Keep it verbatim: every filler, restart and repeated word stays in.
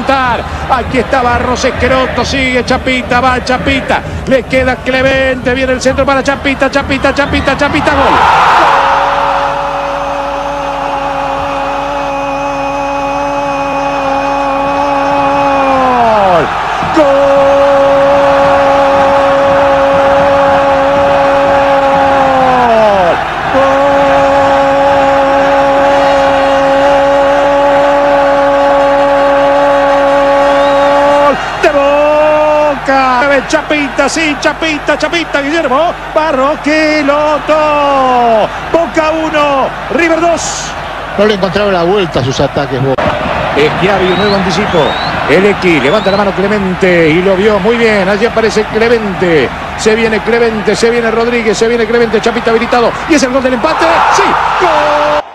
anotar. Aquí está Barros Esqueroto, sigue Chapita, va Chapita. Le queda Clemente, viene el centro para Chapita, Chapita, Chapita, Chapita, gol. ¡Gol! ¡Gol! Chapita, sí, Chapita, Chapita, Guillermo Barros Esqueloto. Boca uno, River dos. No le encontraron la vuelta a sus ataques, Boca. Schiavi, nuevo anticipo. El X, levanta la mano Clemente y lo vio muy bien. Allí aparece Clemente. Se viene Clemente, se viene Rodríguez, se viene Clemente, Chapita habilitado. Y es el gol del empate. Sí, gol.